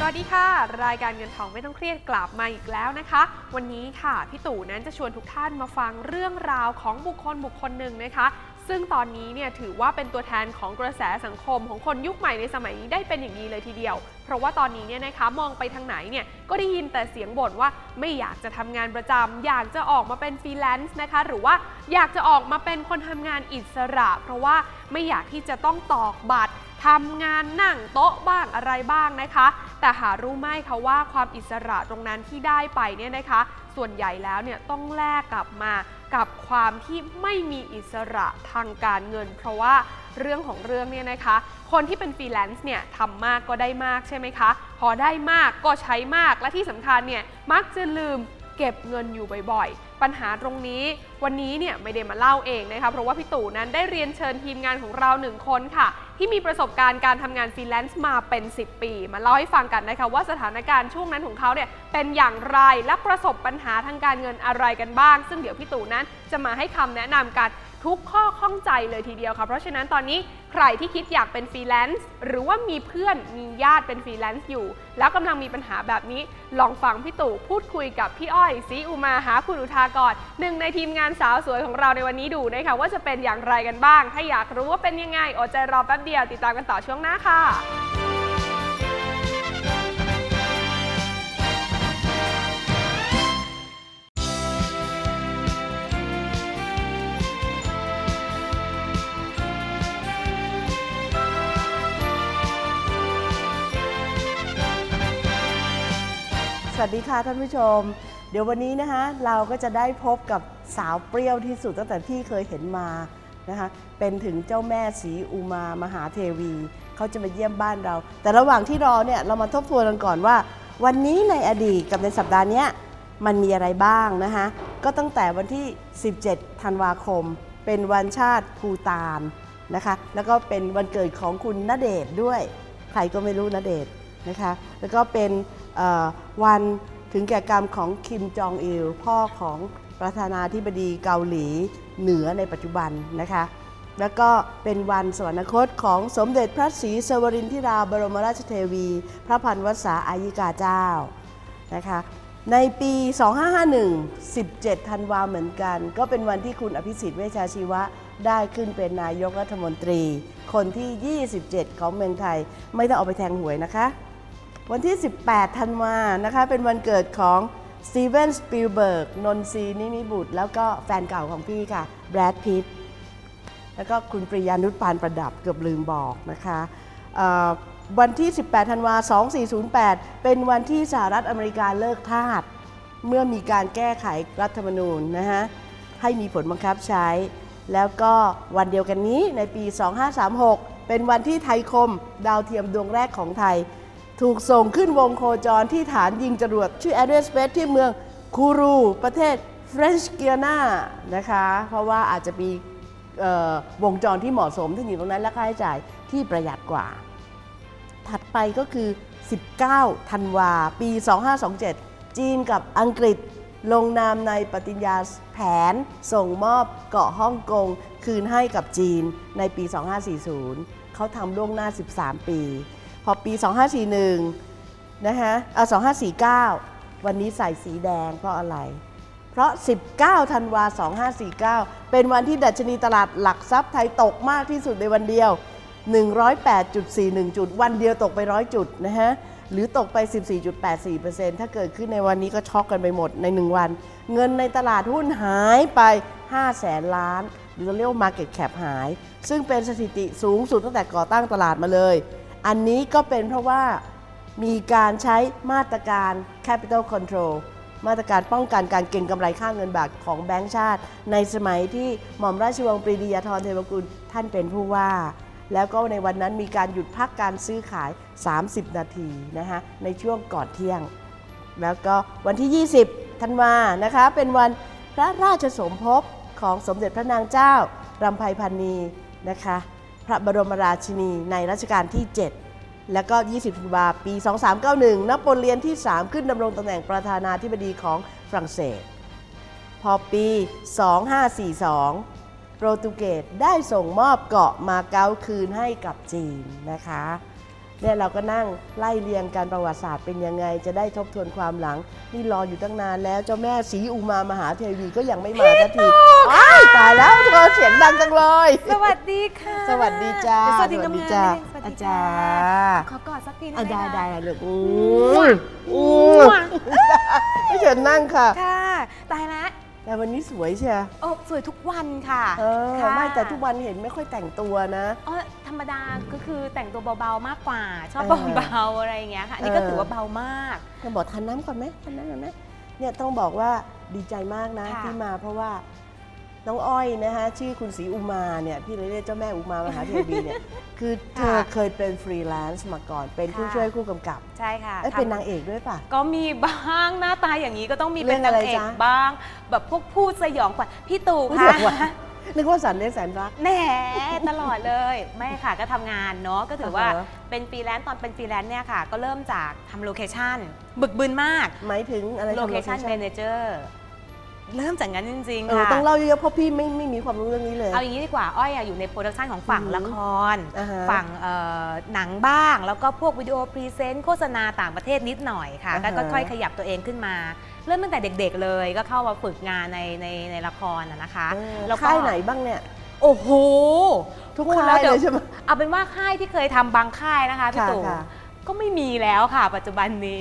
วัสดีค่ะรายการเงินทองไม่ต้องเครียดกลับมาอีกแล้วนะคะวันนี้ค่ะพี่ตู่นั้นจะชวนทุกท่านมาฟังเรื่องราวของบุคคลหนึ่งนะคะซึ่งตอนนี้เนี่ยถือว่าเป็นตัวแทนของกระแสสังคมของคนยุคใหม่ในสมัยนี้ได้เป็นอย่างดีเลยทีเดียวเพราะว่าตอนนี้เนี่ยนะคะมองไปทางไหนเนี่ยก็ได้ยินแต่เสียงบ่นว่าไม่อยากจะทำงานประจำอยากจะออกมาเป็นฟรีแลนซ์นะคะหรือว่าอยากจะออกมาเป็นคนทำงานอิสระเพราะว่าไม่อยากที่จะต้องตอกบัตรทำงานนั่งโต๊ะบ้างอะไรบ้างนะคะแต่หารู้ไหมคะว่าความอิสระตรงนั้นที่ได้ไปเนี่ยนะคะส่วนใหญ่แล้วเนี่ยต้องแลกกลับมากับความที่ไม่มีอิสระทางการเงินเพราะว่าเรื่องของเรื่องเนี่ยนะคะคนที่เป็นฟรีแลนซ์เนี่ยทำมากก็ได้มากใช่ไหมคะพอได้มากก็ใช้มากและที่สำคัญเนี่ยมักจะลืมเก็บเงินอยู่บ่อยๆปัญหาตรงนี้วันนี้เนี่ยไม่ได้มาเล่าเองนะคะเพราะว่าพี่ตู่นั้นได้เรียนเชิญทีมงานของเรา1คนค่ะที่มีประสบการณ์การทำงานฟรีแลนซ์มาเป็น10 ปีมาเล่าให้ฟังกันนะคะว่าสถานการณ์ช่วงนั้นของเขาเนี่ยเป็นอย่างไรและประสบปัญหาทางการเงินอะไรกันบ้างซึ่งเดี๋ยวพี่ตู่นั้นจะมาให้คำแนะนำกันทุกข้อข้องใจเลยทีเดียวค่ะเพราะฉะนั้นตอนนี้ใครที่คิดอยากเป็นฟรีแลนซ์หรือว่ามีเพื่อนมีญาติเป็นฟรีแลนซ์อยู่แล้วกำลังมีปัญหาแบบนี้ลองฟังพี่ตู่พูดคุยกับพี่อ้อยศรีอุมาหาคุณอุทากรหนึ่งในทีมงานสาวสวยของเราในวันนี้ดูนะคะว่าจะเป็นอย่างไรกันบ้างถ้าอยากรู้ว่าเป็นยังไงอดใจรอแป๊บเดียวติดตามกันต่อช่วงหน้าค่ะสวัสดีค่ะท่านผู้ชมเดี๋ยววันนี้นะคะเราก็จะได้พบกับสาวเปรี้ยวที่สุดตั้งแต่พี่เคยเห็นมานะคะเป็นถึงเจ้าแม่ศรีอุมามหาเทวีเขาจะมาเยี่ยมบ้านเราแต่ระหว่างที่รอเนี่ยเรามาทบทวนกันก่อนว่าวันนี้ในอดีตกับในสัปดาห์นี้มันมีอะไรบ้างนะคะก็ตั้งแต่วันที่17ธันวาคมเป็นวันชาติภูฏานนะคะแล้วก็เป็นวันเกิดของคุณณเดชน์ด้วยใครก็ไม่รู้ณเดชน์นะคะแล้วก็เป็นวันถึงแก่กรรมของคิมจองอิลพ่อของประธานาธิบดีเกาหลีเหนือในปัจจุบันนะคะแล้วก็เป็นวันสวรรคตของสมเด็จพระศรีสวรินทราบรมราชเทวีพระพันวษาอายิกาเจ้านะคะในปี 2551 17 ธันวาเหมือนกันก็เป็นวันที่คุณอภิสิทธิ์เวชชาชีวะได้ขึ้นเป็นนายกรัฐมนตรีคนที่ 27 ของเมืองไทยไม่ต้องเอาไปแทงหวยนะคะวันที่ 18 ธันวานะคะเป็นวันเกิดของสตีเวนสปิลเบิร์กนนทรีนิมิบุตรแล้วก็แฟนเก่าของพี่ค่ะแบรดพิตต์แล้วก็คุณปริยานุชปานประดับเกือบลืมบอกนะคะวันที่ 18 ธันวา 2408 เป็นวันที่สหรัฐอเมริกาเลิกทาสเมื่อมีการแก้ไขรัฐธรรมนูญนะฮะให้มีผลบังคับใช้แล้วก็วันเดียวกันนี้ในปี 2536 เป็นวันที่ไทยคมดาวเทียมดวงแรกของไทยถูกส่งขึ้นวงโคจรที่ฐานยิงจรวดชื่อ Air Space ที่เมืองคูรูประเทศเฟรนช์กิอานานะคะเพราะว่าอาจจะมีวงจรที่เหมาะสมที่อยู่ตรงนั้นและค่าใช้จ่ายที่ประหยัดกว่าถัดไปก็คือ 19 ธันวาปี 2527 จีนกับอังกฤษลงนามในปฏิญญาแผนส่งมอบเกาะฮ่องกงคืนให้กับจีนในปี 2540 เขาทำล่วงหน้า 13 ปีพอปี 2541 นะคะ2549 วันนี้ใส่สีแดงเพราะอะไรเพราะ 19 ธันวา 2549 เป็นวันที่ดัชนีตลาดหลักทรัพย์ไทยตกมากที่สุดในวันเดียว 108.41 จุดวันเดียวตกไป100 จุดนะฮะหรือตกไป 14.84% ถ้าเกิดขึ้นในวันนี้ก็ช็อกกันไปหมดใน1วันเงินในตลาดหุ้นหายไป 500,000 ล้านหรือเรียกว่า Market Cap หายซึ่งเป็นสถิติสูงสุดตั้งแต่ก่อตั้งตลาดมาเลยอันนี้ก็เป็นเพราะว่ามีการใช้มาตรการ Capital Control มาตรการป้องกันการเก็งกำไรค่าเงินบาทของแบงก์ชาติในสมัยที่หม่อมราชวงศ์ปรีดียาธรเทวกุลท่านเป็นผู้ว่าแล้วก็ในวันนั้นมีการหยุดพักการซื้อขาย30 นาทีนะคะในช่วงก่อนเที่ยงแล้วก็วันที่ 20 ธันวานะคะเป็นวันพระราชสมภพของสมเด็จพระนางเจ้ารำไพพรรณีนะคะพระบรมราชินีในรัชกาลที่ 7 แล้วก็ 20 ธันวาคม ปี 2391 นโปเลียนที่ 3 ขึ้นดำรงตำแหน่งประธานาธิบดีของฝรั่งเศสพอปี 2542 โปรตุเกสได้ส่งมอบเกาะมาเก๊าคืนให้กับจีนนะคะเนี่ยเราก็นั่งไล่เรียงการประวัติศาสตร์เป็นยังไงจะได้ทบทวนความหลังนี่รออยู่ตั้งนานแล้วเจ้าแม่ศรีอุมามหาเทวีก็ยังไม่มาสักทีตายแล้วเธอเสียงดังจังเลยสวัสดีค่ะสวัสดีจ้าสวัสดีกำนันจ้าอาจารย์ขอกอดสักทีได้ไหมคะได้ลูกไม่เชิญนั่งค่ะค่ะตายแล้วแต่วันนี้สวยใช่ไหมสวยทุกวันค่ะไม่แต่ทุกวันเห็นไม่ค่อยแต่งตัวนะธรรมดาก็คือแต่งตัวเบาๆมากกว่าชอบเบาๆอะไรอย่างเงี้ยค่ะนี่ก็ถือว่าเบามากจะบอกทานน้ำก่อนไหมทานน้ำก่อนไหมเนี่ยต้องบอกว่าดีใจมากนะที่มาเพราะว่าน้องอ้อยนะคะชื่อคุณศรีอุมาเนี่ยพี่เลยเรียกเจ้าแม่อุมามหาเทวีเนี่ยคือเธอเคยเป็นฟรีแลนซ์มาก่อนเป็นผู้ช่วยผู้กำกับใช่ค่ะเป็นนางเอกด้วยป่ะก็มีบ้างหน้าตาอย่างนี้ก็ต้องมีเป็นนางเอกบ้างแบบพวกพูดสยองขวัญพี่ตู่ค่ะนึกว่าสันเล็กแสนรักแน่ตลอดเลยไม่ค่ะก็ทำงานเนาะก็ถือว่าเป็นฟรีแลนซ์ตอนเป็นฟรีแลนซ์เนี่ยค่ะก็เริ่มจากทำโลเคชั่นบึกบึนมากหมายถึงอะไรโลเคชั่นแมเนเจอร์เริ่มจากนั้นจริงๆค่ะต้องเล่าเยอะๆเพราะพี่ไม่มีความรู้เรื่องนี้เลยเอาอย่างนี้ดีกว่าอ้อยอยู่ในโปรดักชันของฝั่งละครฝั่งหนังบ้างแล้วก็พวกวิดีโอพรีเซนต์โฆษณาต่างประเทศนิดหน่อยค่ะก็ค่อยๆขยับตัวเองขึ้นมาเริ่มตั้งแต่เด็กๆเลยก็เข้ามาฝึกงานในละครนะคะแล้วค่ายไหนบ้างเนี่ยโอ้โหทุกค่ายเลยใช่ไหมเอาเป็นว่าค่ายที่เคยทำบางค่ายนะคะพี่ตู่ก็ไม่มีแล้วค่ะปัจจุบันนี้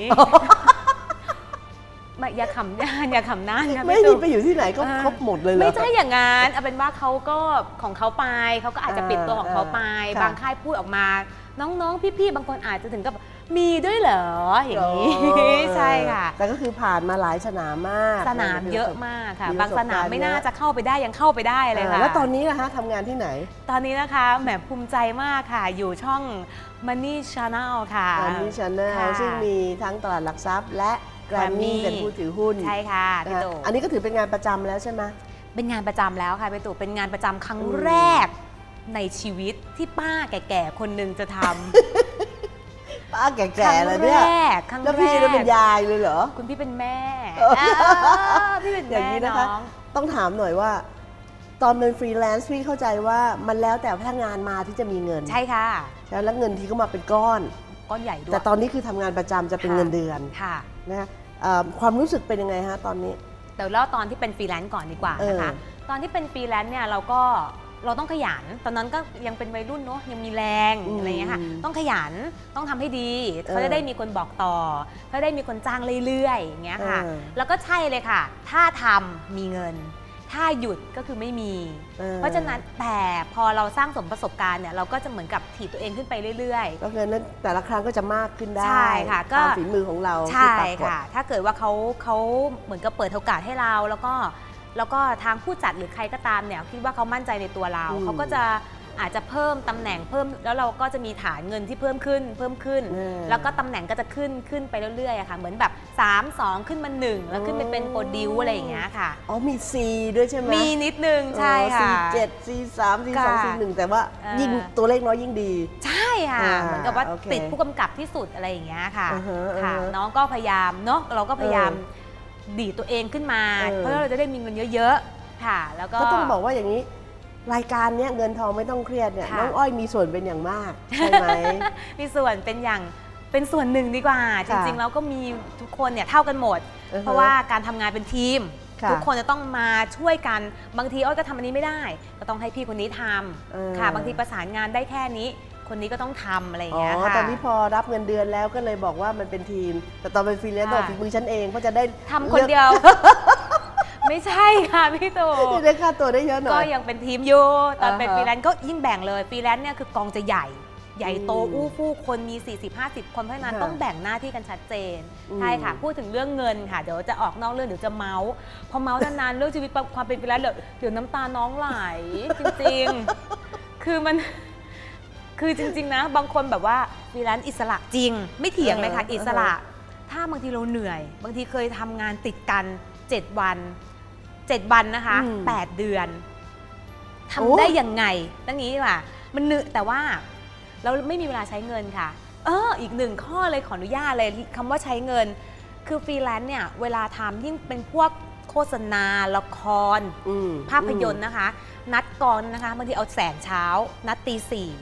อย่าขำอย่าขำนั่นไม่มีไปอยู่ที่ไหนก็ครบหมดเลยไม่ใช่อย่างนั้นเอาเป็นว่าเขาก็ของเขาไปเขาก็อาจจะปิดตัวของเขาไปบางค่ายพูดออกมาน้องๆพี่ๆบางคนอาจจะถึงกับมีด้วยเหรออย่างนี้ใช่ค่ะแต่ก็คือผ่านมาหลายสนามมากสนามเยอะมากค่ะบางสนามไม่น่าจะเข้าไปได้ยังเข้าไปได้เลยค่ะแล้วตอนนี้นะคะทำงานที่ไหนตอนนี้นะคะแหมภูมิใจมากค่ะอยู่ช่อง Money Channel ค่ะ Money Channel ซึ่งมีทั้งตลาดหลักทรัพย์และแกรมมี่เป็นผู้ถือหุ้นใช่ค่ะพี่ตู่อันนี้ก็ถือเป็นงานประจำแล้วใช่ไหมเป็นงานประจำแล้วค่ะพี่ตู่เป็นงานประจำครั้งแรกในชีวิตที่ป้าแก่ๆคนหนึ่งจะทำป้าแก่ๆเลยเนี่ยแล้วพี่เป็นยายเลยเหรอคุณพี่เป็นแม่พี่เป็นอย่างนี้นะคะต้องถามหน่อยว่าตอนเป็นฟรีแลนซ์พี่เข้าใจว่ามันแล้วแต่พนักงานมาที่จะมีเงินใช่ค่ะแล้วเงินที่ก็มาเป็นก้อนใหญ่ด้วยแต่ตอนนี้คือทำงานประจำจะเป็นเงินเดือนค่ะนะความรู้สึกเป็นยังไงฮะตอนนี้แต่เล่าตอนที่เป็นฟรีแลนซ์ก่อนดีกว่านะคะตอนที่เป็นฟรีแลนซ์เนี่ยเราต้องขยันตอนนั้นก็ยังเป็นวัยรุ่นเนาะยังมีแรงอะไรเงี้ยค่ะต้องขยันต้องทำให้ดีเขาจะได้มีคนบอกต่อเขาได้มีคนจ้างเรื่อยๆอย่างเงี้ยค่ะแล้วก็ใช่เลยค่ะถ้าทำมีเงินถ้าหยุดก็คือไม่มีเพราะฉะนั้นแต่พอเราสร้างสมประสบการณ์เนี่ยเราก็จะเหมือนกับถีบตัวเองขึ้นไปเรื่อยๆก็เงินนั้นแต่ละครั้งก็จะมากขึ้นได้ใช่ค่ะก็ฝีมือของเราใช่ค่ะถ้าเกิดว่าเขาเหมือนกับเปิดโอกาสให้เราแล้วก็ทางผู้จัดหรือใครก็ตามเนี่ยคิดว่าเขามั่นใจในตัวเราเขาก็จะอาจจะเพิ่มตำแหน่งเพิ่มแล้วเราก็จะมีฐานเงินที่เพิ่มขึ้นแล้วก็ตำแหน่งก็จะขึ้นไปเรื่อยๆค่ะเหมือนแบบ3 2ขึ้นมา1แล้วขึ้นไปเป็นโปรดิวอะไรอย่างเงี้ยค่ะมี C ด้วยใช่ไหมมีนิดนึงใช่ค่ะ C7 C3 C2 C1 แต่ว่ายิ่งตัวเลขน้อยยิ่งดีใช่ค่ะเหมือนกับว่าติดผู้กำกับที่สุดอะไรอย่างเงี้ยค่ะน้องก็พยายามเนาะเราก็พยายามดีตัวเองขึ้นมาเพื่อเราจะได้มีเงินเยอะๆค่ะแล้วก็ต้องบอกว่าอย่างนี้รายการนี้เงินทองไม่ต้องเครียดเนี่ยน้องอ้อยมีส่วนเป็นอย่างมากใช่ไหมมีส่วนเป็นส่วนหนึ่งดีกว่าจริงๆแล้วก็มีทุกคนเนี่ยเท่ากันหมดเพราะว่าการทำงานเป็นทีมทุกคนจะต้องมาช่วยกันบางทีอ้อยก็ทำอันนี้ไม่ได้ก็ต้องให้พี่คนนี้ทำค่ะบางทีประสานงานได้แค่นี้คนนี้ก็ต้องทำอะไรอย่างเงี้ยค่ะตอนนี้พอรับเงินเดือนแล้วก็เลยบอกว่ามันเป็นทีมแต่ตอนเป็นฟรีแลนซ์ฝีมือฉันเองก็จะได้ทำคนเดียวไม่ใช่ค่ะพี่ตู่ได้ค่าตัวได้เยอะหน่อยก็ยังเป็นทีมอยู่ตอนเป็นฟรีแลนซ์ก็ยิ่งแบ่งเลยฟรีแลนซ์เนี่ยคือกองจะใหญ่โตอู้ฟู่คนมี 40-50 คนเพราะนั้นต้องแบ่งหน้าที่กันชัดเจนใช่ค่ะพูดถึงเรื่องเงินค่ะเดี๋ยวจะออกนอกเรื่องเดี๋ยวจะเมาส์พอเมาส์นานๆเรื่องชีวิตความเป็นฟรีแลนซ์เดี๋ยวน้ำตาน้องไหลจริงๆคือจริงๆนะบางคนแบบว่าฟรีแลนซ์อิสระจริงไม่เถียงเลยค่ะอิสระถ้าบางทีเราเหนื่อยบางทีเคยทำงานติดกัน7 วันนะคะ8 เดือนทำได้ยังไงตั้งนี้ดีกว่ามันเหนื่อยแต่ว่าเราไม่มีเวลาใช้เงินค่ะอีก1 ข้อเลยขออนุญาตเลยคำว่าใช้เงินคือฟรีแลนซ์เนี่ยเวลาทำยิ่งเป็นพวกโฆษณาละครภาพยนตร์นะคะนัดกองนะคะบางทีเอาแสงเช้านัดตี 4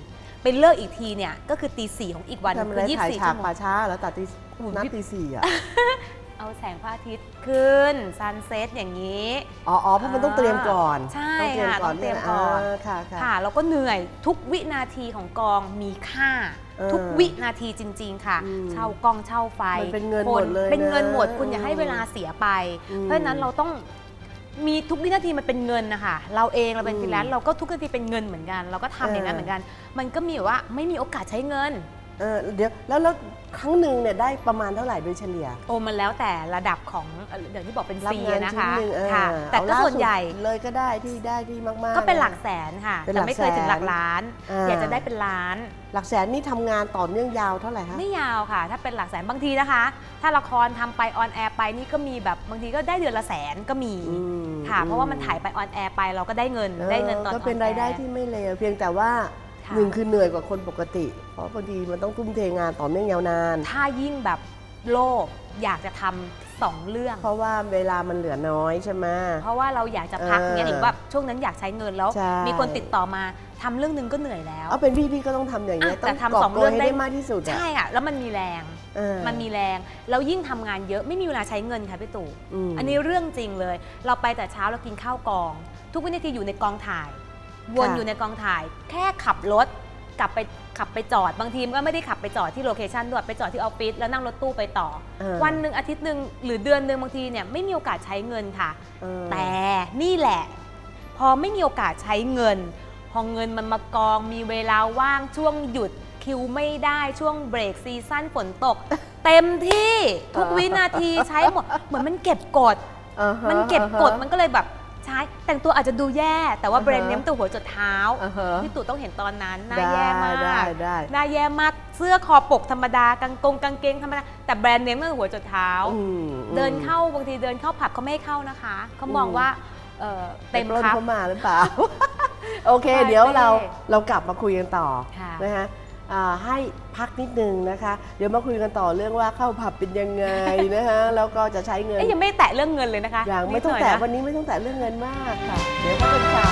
ไปเลิกอีกทีเนี่ยก็คือตี4ของอีกวันทำอะคืไรอถ่าย 24 ฉาชั่กวโมงป่าช้าแล้วตัดนัดตี 4อ่ะเอาแสงพระอาทิตย์ขึ้นซันเซ็ตอย่างนี้อ๋อเพราะมันต้องเตรียมก่อนใช่ต้องเตรียมค่ะก่อนต้องเตรียมก่อนค่ะค่ะแล้วก็เหนื่อยทุกวินาทีของกองมีค่า ทุกวินาทีจริงๆค่ะ เช่ากองเช่าไฟมันเป็นเงินหมดเลยเป็นเงินหมดคุณอย่าให้เวลาเสียไป เพราะฉะนั้นเราต้องมีทุกวินาทีมันเป็นเงินนะคะเราเองเราเป็นฟรีแลนซ์เราก็ทุกนาทีเป็นเงินเหมือนกัน เราก็ทำอย่างนั้นเหมือนกัน มันก็มีว่าไม่มีโอกาสใช้เงินเดี๋ยวแล้วครั้งหนึ่งเนี่ยได้ประมาณเท่าไหร่โดยเฉลี่ยโอ้มันแล้วแต่ระดับของอย่างที่บอกเป็นรับฟรีงานนะชิ้นคะหนึ่งค่ะ แต่ก็เอาล่าส่วนใหญ่เลยก็ได้ที่มากๆก็เป็นหลักแสนค่ะเป็นหแต่ลักไม่เคยถึงหลักล้านแสนอยากจะได้เป็นล้านหลักแสนนี่ทำงานต่อเนื่องยาวเท่าไหร่คะไม่ยาวค่ะ ถ้าเป็นหลักแสนบางทีนะคะ ถ้าละครทำไปออนแอร์ไปนี่ก็มีแบบบางทีก็ได้เดือนละแสนก็มีค่ะ เพราะว่ามันถ่ายไปออนแอร์ไปเราก็ได้เงินตอนออนแอร์ก็เป็นรายได้ที่ไม่เลวเพียงแต่ว่าค่ะหนึ่งคือเหนื่อยกว่าคนปกติ เพราะบางทีมันต้องทุ่มเทงานต่อเนื่องยาวนานถ้ายิ่งแบบโลภอยากจะทำ2 เรื่องเพราะว่าเวลามันเหลือน้อยใช่ไหมเพราะว่าเราอยากจะพักเนี่ยหรือว่าช่วงนั้นอยากใช้เงินแล้วใช่มีคนติดต่อมาทำเรื่องนึงก็เหนื่อยแล้วเอาเป็นพี่ก็ต้องทำอย่างนี้ยแต่ต้องทำกอบสองโกเรื่ยองให้ได้ได้มากที่สุดอะใช่ค่ะแล้วมันมีแรง มันมีแรงแล้วยิ่งทำงานเยอะไม่มีเวลาใช้เงินค่ะพี่ตู่อันนี้เรื่องจริงเลย เราไปแต่เช้าเรากินข้าวกอง ทุกวินาทีอยู่ในกองถ่าย วนอยู่ในกองถ่าย แค่ขับรถขับไปจอดบางทีมันก็ไม่ได้ขับไปจอดที่โลเคชันด้วยไปจอดที่ออฟฟิศแล้วนั่งรถตู้ไปต่อ วันหนึ่งอาทิตย์หนึ่งหรือเดือนหนึ่งบางทีเนี่ยไม่มีโอกาสใช้เงินค่ะ แต่นี่แหละพอไม่มีโอกาสใช้เงินพอเงินมันมากองมีเวลาว่างช่วงหยุดคิวไม่ได้ช่วงเบรกซีซั่นฝนตก เต็มที่ทุกวินาทีใช้หมดเหมือนมันเก็บกดมันเก็บกดมันก็เลยแบบใช้แต่งตัวอาจจะดูแย่แต่ว่าแบรนด์เนมตัวหัวจดเท้าพี่ตู่ต้องเห็นตอนนั้นหน้าแย่มากหน้าแย่มากเสื้อคอปกธรรมดากางเกงธรรมดาแต่แบรนด์เนมตั้งแต่หัวจดเท้าเดินเข้าบางทีเดินเข้าผับเขาไม่ให้เข้านะคะเขามองว่าเต็มครับเข้ามาหรือเปล่า โอเค เดี๋ยวเรากลับมาคุยกันต่อนะคะให้พักนิดนึงนะคะเดี๋ยวมาคุยกันต่อเรื่องว่าเข้าผับเป็นยังไงนะคะแล้วก็จะใช้เงินยังไม่แตะเรื่องเงินเลยนะคะอย่างไม่ต้องแตะวันนี้ไม่ต้องแตะเรื่องเงินมากค่ะเดี๋ยวพักกันค่ะ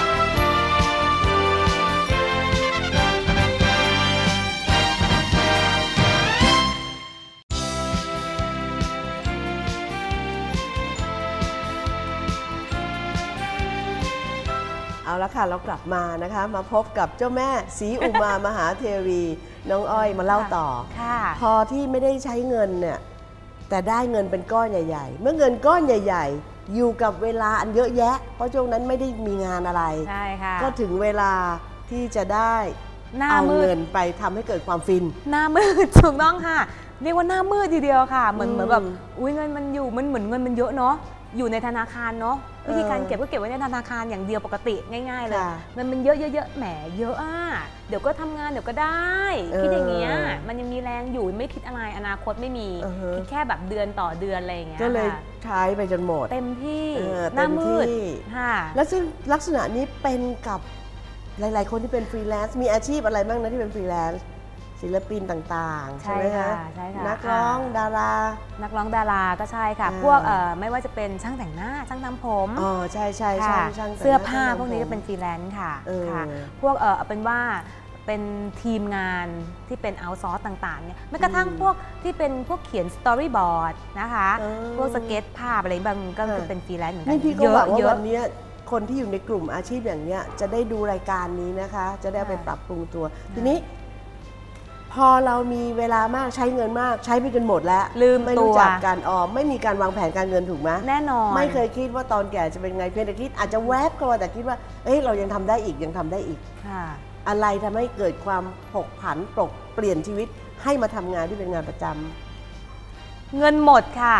เอาละค่ะเรากลับมานะคะมาพบกับเจ้าแม่ศรีอุมามหาเทวีน้องอ้อยมาเล่าต่อพอที่ไม่ได้ใช้เงินเนี่ยแต่ได้เงินเป็นก้อนใหญ่ๆเมื่อเงินก้อนใหญ่ๆอยู่กับเวลาอันเยอะแยะเพราะช่วงนั้นไม่ได้มีงานอะไรใช่ค่ะก็ถึงเวลาที่จะได้เอาเงินไปทำให้เกิดความฟินหน้ามืดถูกต้องค่ะเรียกว่าหน้ามืดทีเดียวค่ะเหมือนแบบอุ้ยเงินมันอยู่มันเหมือนเงินมันเยอะเนาะอยู่ในธนาคารเนาะวิธีการเก็บก็เก็บไว้ในธนาคารอย่างเดียวปกติง่ายๆเลยเงินมันเยอะๆแหมเยอะเดี๋ยวก็ทำงานเดี๋ยวก็ได้คิดอย่างเงี้ยมันยังมีแรงอยู่ไม่คิดอะไรอนาคตไม่มีคิดแค่แบบเดือนต่อเดือนอะไรอย่างเงี้ยก็เลยใช้ไปจนหมดเต็มที่หน้ามืดค่ะแล้วซึ่งลักษณะนี้เป็นกับหลายๆคนที่เป็นฟรีแลนซ์มีอาชีพอะไรบ้างนะที่เป็นฟรีแลนซ์ศิลปินต่างๆใช่ไหมคะนักร้องดารานักร้องดาราก็ใช่ค่ะพวกไม่ว่าจะเป็นช่างแต่งหน้าช่างทำผมอ๋อใช่เสื้อผ้าพวกนี้ก็เป็นฟรีแลนซ์ค่ะพวกเป็นว่าเป็นทีมงานที่เป็นเอาท์ซอร์สต่างๆเนี่ยแม้กระทั่งพวกที่เป็นพวกเขียนสตอรี่บอร์ดนะคะพวกสเก็ตภาพอะไรบางก็คือเป็นฟรีแลนซ์เหมือนกันนี่พี่ก็หวังว่าวันนี้คนที่อยู่ในกลุ่มอาชีพอย่างนี้จะได้ดูรายการนี้นะคะจะได้ไปปรับปรุงตัวทีนี้พอเรามีเวลามากใช้เงินมากใช้ไปจนหมดแล้วลืมไม่รู้จักการออมไม่มีการวางแผนการเงินถูกไหมแน่นอนไม่เคยคิดว่าตอนแก่จะเป็นไงเพียงแต่คิดอาจจะแวบเข้ามาแต่คิดว่าเอ้ยเรายังทำได้อีกยังทำได้อีกอะไรทำให้เกิดความผกผันเปลี่ยนชีวิตให้มาทำงานที่เป็นงานประจำเงินหมดค่ะ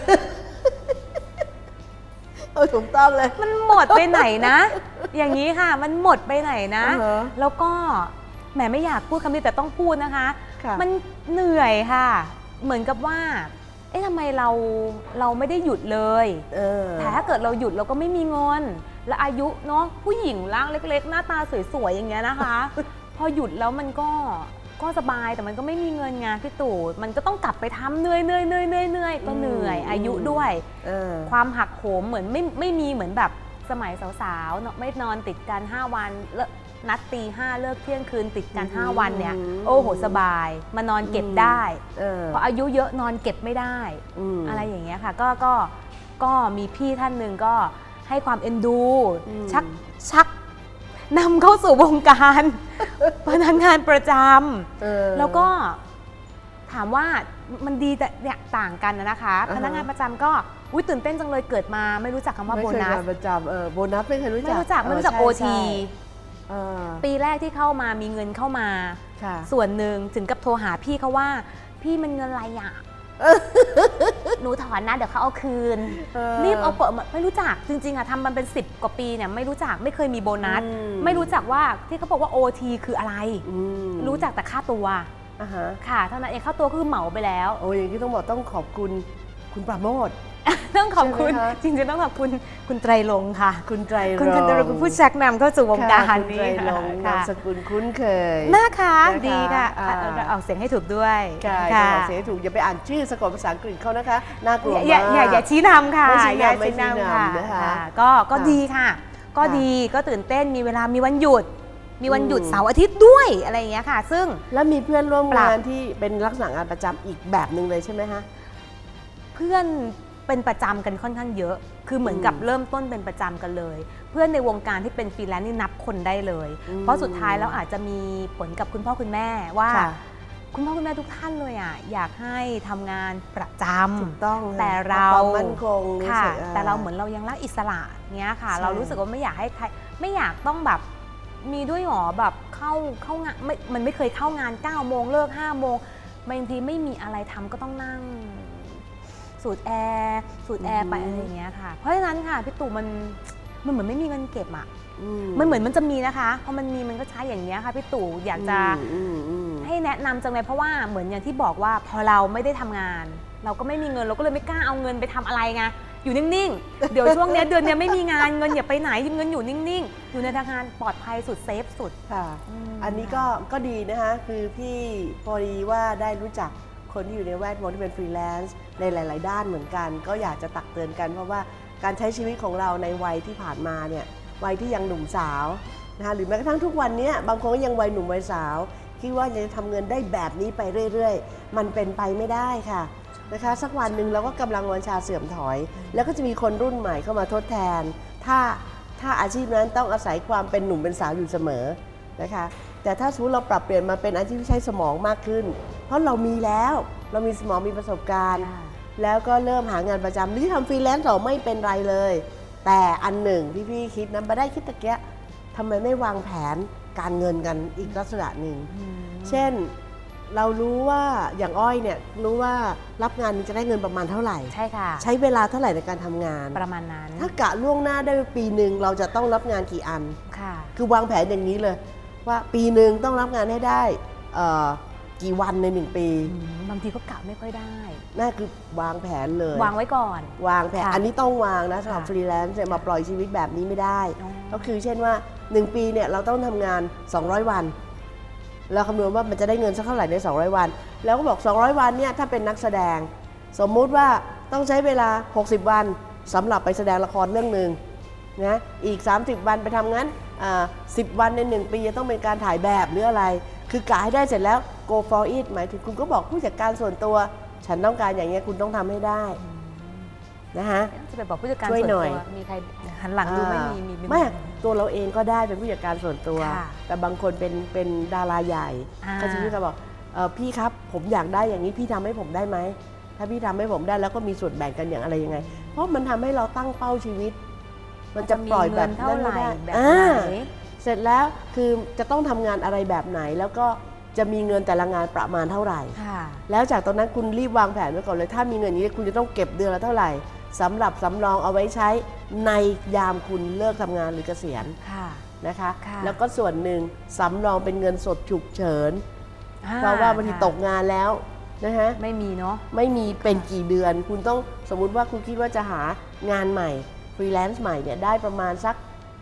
ถูกต้องเลยมันหมดไปไหนนะอย่างนี้ค่ะมันหมดไปไหนนะแล้วก็แหมไม่อยากพูดคำนี้แต่ต้องพูดนะคะมันเหนื่อยค่ะเหมือนกับว่าเอ๊ะทำไมเราไม่ได้หยุดเลยแต่ถ้าเกิดเราหยุดเราก็ไม่มีเงินและอายุเนาะผู้หญิงร่างเล็กๆหน้าตาสวยๆอย่างเงี้ยนะคะ พอหยุดแล้วมันก็สบายแต่มันก็ไม่มีเงินไงพี่ตู่มันก็ต้องกลับไปทำเหนื่อยก็เหนื่อยอายุด้วยความหักโหมเหมือนไม่มีเหมือนแบบสมัยสาวๆไม่นอนติดกัน5 วันแล้วนัดตี 5เลิกเที่ยงคืนติดกัน5 วันเนี่ยโอ้โหสบายมานอนเก็บได้พออายุเยอะนอนเก็บไม่ได้อะไรอย่างเงี้ยค่ะก็มีพี่ท่านหนึ่งก็ให้ความเอ็นดูชักนำเข้าสู่วงการพนักงานประจำแล้วก็ถามว่ามันดีแต่เนี่ยต่างกันนะคะพนักงานประจำก็ตื่นเต้นจังเลยเกิดมาไม่รู้จักคำว่าโบนัสประจำโบนัสไม่เคยรู้จักไม่รู้จัก OT ปีแรกที่เข้ามามีเงินเข้ามาส่วนหนึ่งถึงกับโทรหาพี่เขาว่าพี่มันเงินอะไรอ่ะหนูถอนนะเดี๋ยวเขาเอาคืนรีบเอาเปิดไม่รู้จักจริงๆอะทำมันเป็น10 กว่าปีเนี่ยไม่รู้จักไม่เคยมีโบนัสไม่รู้จักว่าที่เขาบอกว่า OT คืออะไรรู้จักแต่ค่าตัวค่ะเท่านั้นเองค่าตัวคือเหมาไปแล้วโอ้ยอย่างที่ต้องบอกต้องขอบคุณคุณปราโมทย์ต้องขอบคุณจริงๆต้องขอบคุณคุณไตรรงค์ค่ะคุณไตรรงค์คุณผู้ชักนำเข้าสู่วงการนี้นามสกุลคุ้นเคยนะคะดีค่ะออกเสียงให้ถูกด้วยค่ะออกเสียงให้ถูกอย่าไปอ่านชื่อสะกดภาษาอังกฤษเขานะคะน่ากลัวมากอย่าชี้นำค่ะอย่าชี้นำค่ะก็ดีค่ะก็ดีก็ตื่นเต้นมีเวลามีวันหยุดเสาร์อาทิตย์ด้วยอะไรอย่างเงี้ยค่ะซึ่งแล้วมีเพื่อนร่วมงานที่เป็นลักษณะงานประจำอีกแบบหนึ่งเลยใช่ไหมคะเพื่อนเป็นประจำกันค่อนข้างเยอะคือเหมือนกับเริ่มต้นเป็นประจำกันเลยเพื่อนในวงการที่เป็นฟรีแลนซ์นี่นับคนได้เลยเพราะสุดท้ายแล้วอาจจะมีผลกับคุณพ่อคุณแม่ว่าคุณพ่อคุณแม่ทุกท่านเลยอยากให้ทำงานประจำถูกต้องแต่เรามั่นคงค่ะแต่เราเหมือนเรายังรักอิสระเนี้ยค่ะเรารู้สึกว่าไม่อยากให้ใครไม่อยากต้องแบบมีด้วยหรอแบบเข้างานมันไม่เคยเข้างาน9 โมงเลิก5 โมงบางทีไม่มีอะไรทำก็ต้องนั่งสูดแอร์ไปอะไรอย่างเงี้ยค่ะเพราะฉะนั้นค่ะพี่ตู่มันเหมือนไม่มีเงินเก็บอ่ะมันเหมือนมันจะมีนะคะพอมันมีมันก็ใช้อย่างเงี้ยค่ะพี่ตู่อยากจะให้แนะนำจังเลยเพราะว่าเหมือนอย่างที่บอกว่าพอเราไม่ได้ทำงานเราก็ไม่มีเงินเราก็เลยไม่กล้าเอาเงินไปทำอะไรไงอยู่นิ่งๆเดี๋ยวช่วงนี้เดือนนี้ไม่มีงานเงินอย่าไปไหนเงินอยู่นิ่งๆอยู่ในธนาคารปลอดภัยสุดเซฟสุดค่ะอันนี้ก็ดีนะคะคือพี่พอดีว่าได้รู้จักคนที่อยู่ในแวดวงที่เป็นฟรีแลนซ์ในหลายๆด้านเหมือนกันก็อยากจะตักเตือนกันเพราะว่าการใช้ชีวิตของเราในวัยที่ผ่านมาเนี่ยวัยที่ยังหนุ่มสาวนะคะหรือแม้กระทั่งทุกวันนี้บางคนก็ยังวัยหนุ่มวัยสาวคิดว่าจะทำเงินได้แบบนี้ไปเรื่อยๆมันเป็นไปไม่ได้ค่ะนะคะสักวันหนึ่งเราก็กำลังวัญชาเสื่อมถอยแล้วก็จะมีคนรุ่นใหม่เข้ามาทดแทนถ้าอาชีพนั้นต้องอาศัยความเป็นหนุ่มเป็นสาวอยู่เสมอนะคะแต่ถ้าสมมติเราปรับเปลี่ยนมาเป็นอาชีพที่ใช้สมองมากขึ้นเพราะเรามีแล้วเรามีสมองมีประสบการณ์แล้วก็เริ่มหางานประจำหรือทำฟรีแลนซ์ต่อไม่เป็นไรเลยแต่อันหนึ่งที่พี่คิดนะไม่ได้คิดตะเกียทำไมไม่วางแผนการเงินกันอีกลักษณะหนึ่งเช่นเรารู้ว่าอย่างอ้อยเนี่ยรู้ว่ารับงานจะได้เงินประมาณเท่าไหร่ใช่ค่ะใช้เวลาเท่าไหร่ในการทำงานประมาณนั้นถ้ากะล่วงหน้าได้ปีหนึ่งเราจะต้องรับงานกี่อันค่ะคือวางแผนอย่างนี้เลยว่าปีหนึ่งต้องรับงานให้ได้กี่วันใน1 ปีบางทีก็กะไม่ค่อยได้นั่นคือวางแผนเลยวางไว้ก่อนวางแผนอันนี้ต้องวางนะสำหรับฟรีแลนซ์จะมาปล่อยชีวิตแบบนี้ไม่ได้ก็คือเช่นว่า1 ปีเนี่ยเราต้องทำงาน200 วันเราคำนวณว่ามันจะได้เงินสักเท่าไหร่ใน200 วันแล้วก็บอก200 วันเนี่ยถ้าเป็นนักแสดงสมมุติว่าต้องใช้เวลา60 วันสำหรับไปแสดงละครเรื่องหนึ่งนะอีก30 วันไปทำงั้น10 วันใน1 ปีจะต้องเป็นการถ่ายแบบหรืออะไรคือกะให้ได้เสร็จแล้ว go for it หมายถึงคุณก็บอกผู้จัดการส่วนตัวฉันต้องการอย่างเงี้ยคุณต้องทำให้ได้นะคะจะไปบอกผู้จัดการส่วนตัวมีใครหันหลังดูไม่ตัวเราเองก็ได้เป็นผู้จัดการส่วนตัวแต่บางคนเป็นดาราใหญ่เขาจะพูดกันบอกพี่ครับผมอยากได้อย่างนี้พี่ทำให้ผมได้ไหมถ้าพี่ทำให้ผมได้แล้วก็มีส่วนแบ่งกันอย่างอะไรยังไงเพราะมันทำให้เราตั้งเป้าชีวิตมันจะปล่อยแบบนั้นไม่ได้เสร็จแล้วคือจะต้องทำงานอะไรแบบไหนแล้วก็จะมีเงินแต่ละงานประมาณเท่าไหร่แล้วจากตอนนั้นคุณรีบวางแผนไว้ก่อนเลยถ้ามีเงินนี้คุณจะต้องเก็บเดือนละเท่าไหร่สำหรับสำรองเอาไว้ใช้ในยามคุณเลิกทำงานหรือเกษียณนะคะแล้วก็ส่วนหนึ่งสำรองเป็นเงินสดฉุกเฉินเพราะว่าบางทีตกงานแล้วนะฮะไม่มีเนาะไม่มีเป็นกี่เดือนคุณต้องสมมุติว่าคุณคิดว่าจะหางานใหม่ฟรีแลนซ์ใหม่เนี่ยได้ประมาณสัก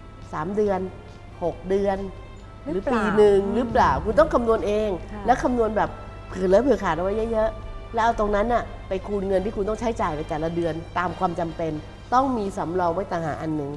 3 เดือน6 เดือนหรือปีหนึ่งหรือเปล่าคุณต้องคำนวณเองแล้วคำนวณแบบเผื่อแล้วเผื่อขาดเอาไว้เยอะๆแล้วเอาตรงนั้นน่ะไปคูณเงินที่คุณต้องใช้จ่ายในแต่ละเดือนตามความจำเป็นต้องมีสำรองไว้ต่างหากอันหนึ่งเส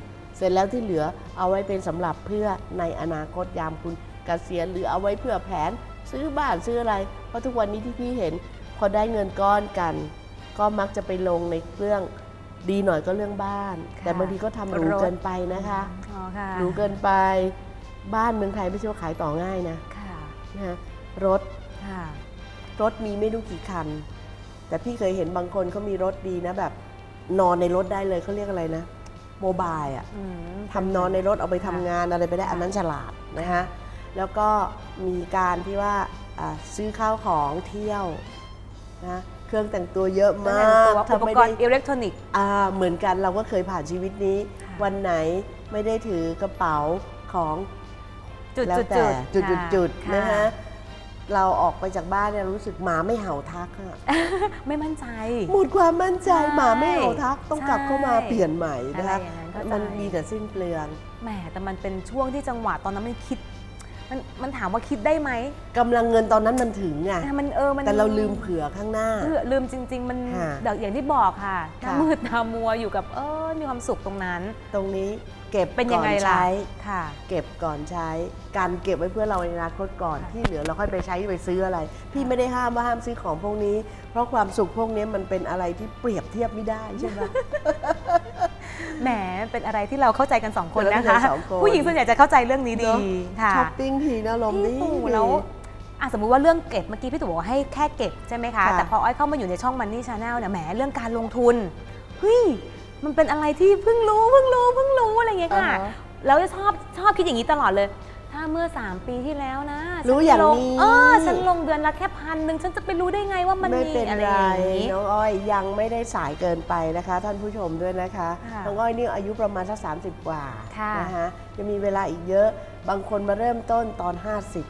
ร็จแล้วที่เหลือเอาไว้เป็นสำหรับเพื่อในอนาคตยามคุณเกษียณหรือเอาไว้เพื่อแผนซื้อบ้านซื้ออะไรเพราะทุกวันนี้ที่พี่เห็นพอได้เงินก้อนกันก็มักจะไปลงในเรื่องดีหน่อยก็เรื่องบ้านแต่บางทีก็ทำหรูเกินไปนะคะหรูเกินไปบ้านเมืองไทยไม่ใช่ว่าขายต่อง่ายนะรถมีไม่รู้กี่คันแต่พี่เคยเห็นบางคนเขามีรถดีนะแบบนอนในรถได้เลยเขาเรียกอะไรนะโมบายอ่ะทำนอนในรถเอาไปทำงานอะไรไปได้อันนั้นฉลาดนะคะแล้วก็มีการที่ว่าซื้อข้าวของเที่ยวนะเครื่องแต่งตัวเยอะมากอุปกรณ์อิเล็กทรอนิกส์เหมือนกันเราก็เคยผ่านชีวิตนี้วันไหนไม่ได้ถือกระเป๋าของแล้วแต่จุดๆนะฮะเราออกไปจากบ้านเนี่ยรู้สึกหมาไม่เห่าทักอะไม่มั่นใจหมดความมั่นใจหมาไม่เห่าทักต้องกลับเข้ามาเปลี่ยนใหม่นะคะมันมีแต่สิ้นเปลืองแหมแต่มันเป็นช่วงที่จังหวะตอนนั้นมันถามว่าคิดได้ไหมกำลังเงินตอนนั้นมันถึงไงมันแต่เราลืมเผื่อข้างหน้าลืมจริงๆมันอย่างที่บอกค่ะหน้ามืดตามัวอยู่กับมีความสุขตรงนั้นตรงนี้เก็บเป็นยังไงล่ะเก็บก่อนใช้การเก็บไว้เพื่อเราในอนาคตก่อนที่เหลือเราค่อยไปใช้ไปซื้ออะไรพี่ไม่ได้ห้ามว่าห้ามซื้อของพวกนี้เพราะความสุขพวกนี้มันเป็นอะไรที่เปรียบเทียบไม่ได้ใช่ไหมแหมเป็นอะไรที่เราเข้าใจกัน2 คนนะคะผู้หญิงส่วนใหญ่จะเข้าใจเรื่องนี้ดีค่ะช้อปปิ้งทีนะลมดีแล้วสมมุติว่าเรื่องเก็บเมื่อกี้พี่ตู่บอกว่าให้แค่เก็บใช่ไหมคะแต่พออ้อยเข้ามาอยู่ในช่อง Money Channel เนี่ยแหมเรื่องการลงทุนเฮ้ยมันเป็นอะไรที่เพิ่งรู้อะไรอย่างเงี้ยค่ะแล้วจะชอบคิดอย่างนี้ตลอดเลยถ้าเมื่อ3 ปีที่แล้วนะรู้อย่างนี้ฉันลงเดือนละแค่1,000ฉันจะไปรู้ได้ไงว่ามันมีอะไรอย่างนี้น้องอ้อยยังไม่ได้สายเกินไปนะคะท่านผู้ชมด้วยนะคะน้องอ้อยนี่อายุประมาณสัก30 กว่านะคะจะมีเวลาอีกเยอะบางคนมาเริ่มต้นตอน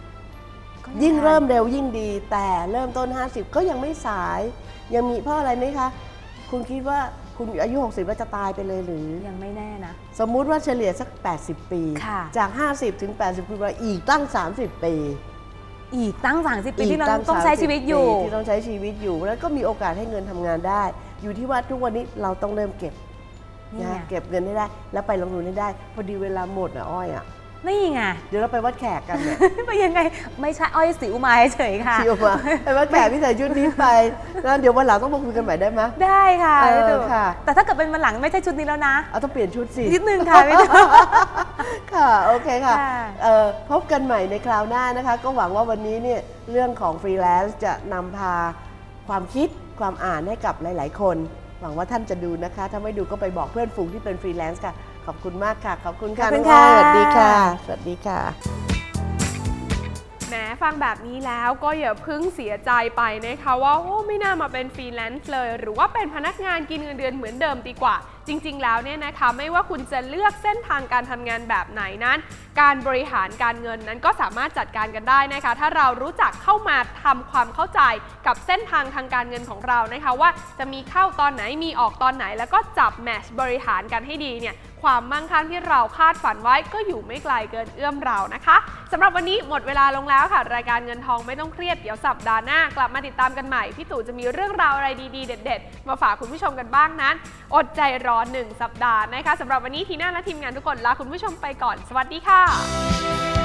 50ยิ่งเริ่มเร็วยิ่งดีแต่เริ่มต้น50ก็ยังไม่สายยังมีเพราะอะไรไหมคะคุณคิดว่าคุณอายุ60แล้วจะตายไปเลยหรือยังไม่แน่นะสมมุติว่าเฉลี่ยสัก80 ปีจาก50ถึง80ปีอีกตั้ง30 ปีอีกตั้ง30 ปีที่เราต้องใช้ชีวิตอยู่ที่ต้องใช้ชีวิตอยู่แล้วก็มีโอกาสให้เงินทำงานได้อยู่ที่ว่าทุกวันนี้เราต้องเริ่มเก็บนะเก็บเงินให้ได้แล้วไปลงทุนให้ได้พอดีเวลาหมดอ้อยนี่ไงเดี๋ยวเราไปวัดแขกกันเนี่ยไปยังไงไม่ใช่อ้อยสิวมาเฉยค่ะสิวมาไปวัดแขกพี่ใส่ชุดนี้ไปแล้วเดี๋ยววันหลังต้องมาคุยกันใหม่ได้ไหมได้ค่ะแต่ถ้าเกิดเป็นวันหลังไม่ใช่ชุดนี้แล้วนะต้องเปลี่ยนชุดสินิดนึงค่ะพี่ค่ะโอเคค่ะพบกันใหม่ในคราวหน้านะคะก็หวังว่าวันนี้เนี่ยเรื่องของฟรีแลนซ์จะนำพาความคิดความอ่านให้กับหลายๆคนหวังว่าท่านจะดูนะคะถ้าไม่ดูก็ไปบอกเพื่อนฝูงที่เป็นฟรีแลนซ์ค่ะขอบคุณมากค่ะขอบคุณค่ะสวัสดีค่ะสวัสดีค่ะแหมฟังแบบนี้แล้วก็อย่าเพิ่งเสียใจไปนะคะว่าโอ้ไม่น่ามาเป็นฟรีแลนซ์เลยหรือว่าเป็นพนักงานกินเงินเดือนเหมือนเดิมดีกว่าจริงๆแล้วเนี่ยนะคะไม่ว่าคุณจะเลือกเส้นทางการทำงานแบบไหนนั้นการบริหารการเงินนั้นก็สามารถจัดการกันได้นะคะถ้าเรารู้จักเข้ามาทำความเข้าใจกับเส้นทางทางการเงินของเรานะคะว่าจะมีเข้าตอนไหนมีออกตอนไหนแล้วก็จับแมทช์บริหารกันให้ดีเนี่ยความมั่งคั่งที่เราคาดฝันไว้ก็อยู่ไม่ไกลเกินเอื้อมเรานะคะสำหรับวันนี้หมดเวลาลงแล้วค่ะรายการเงินทองไม่ต้องเครียดเดี๋ยวสัปดาห์หน้ากลับมาติดตามกันใหม่พี่ตู่จะมีเรื่องราวอะไรดีๆเด็ดๆมาฝากคุณผู้ชมกันบ้างนั้นอดใจรอ1 สัปดาห์นะคะสำหรับวันนี้ทีน่าและทีมงานทุกคนลาคุณผู้ชมไปก่อนสวัสดีค่ะ